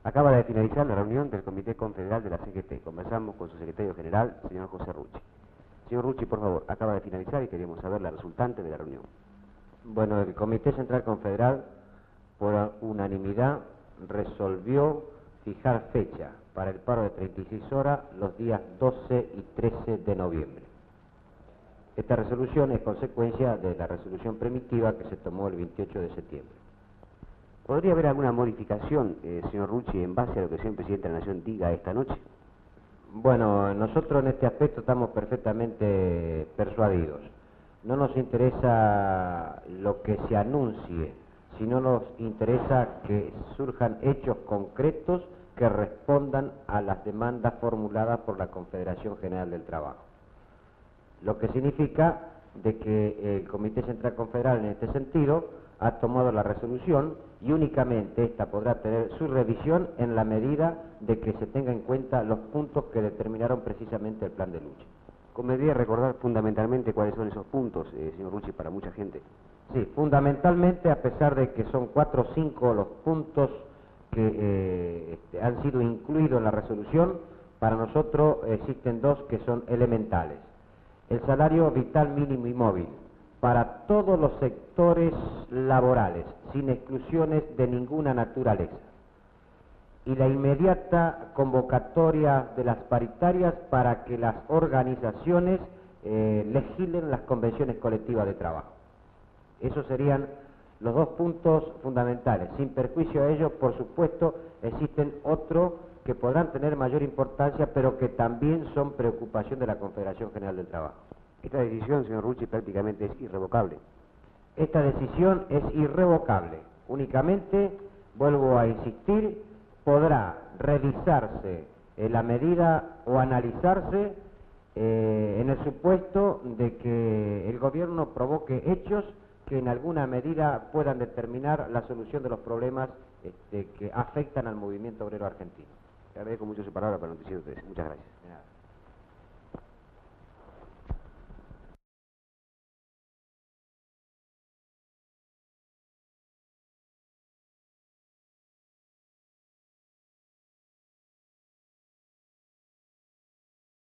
Acaba de finalizar la reunión del Comité Confederal de la CGT. Conversamos con su secretario general, señor José Rucci. Señor Rucci, por favor, acaba de finalizar y queríamos saber la resultante de la reunión. Bueno, el Comité Central Confederal, por unanimidad, resolvió fijar fecha para el paro de 36 horas los días 12 y 13 de noviembre. Esta resolución es consecuencia de la resolución primitiva que se tomó el 28 de septiembre. ¿Podría haber alguna modificación, señor Rucci, en base a lo que el señor Presidente de la Nación diga esta noche? Bueno, nosotros en este aspecto estamos perfectamente persuadidos. No nos interesa lo que se anuncie, sino nos interesa que surjan hechos concretos que respondan a las demandas formuladas por la Confederación General del Trabajo. Lo que significa de que el Comité Central Confederal en este sentido ha tomado la resolución y únicamente esta podrá tener su revisión en la medida de que se tenga en cuenta los puntos que determinaron precisamente el plan de lucha. ¿Convendría recordar fundamentalmente cuáles son esos puntos, señor Rucci, para mucha gente? Sí, fundamentalmente, a pesar de que son 4 o 5 los puntos que han sido incluidos en la resolución, para nosotros existen 2 que son elementales. El salario vital mínimo y móvil para todos los sectores laborales, sin exclusiones de ninguna naturaleza. Y la inmediata convocatoria de las paritarias para que las organizaciones legislen las convenciones colectivas de trabajo. Esos serían los 2 puntos fundamentales. Sin perjuicio a ello, por supuesto, existen otros que podrán tener mayor importancia, pero que también son preocupación de la Confederación General del Trabajo. Esta decisión, señor Rucci, prácticamente es irrevocable. Esta decisión es irrevocable. Únicamente, vuelvo a insistir, podrá revisarse la medida o analizarse en el supuesto de que el gobierno provoque hechos que en alguna medida puedan determinar la solución de los problemas que afectan al movimiento obrero argentino. Le agradezco mucho su palabra para el noticiero 13. Muchas gracias.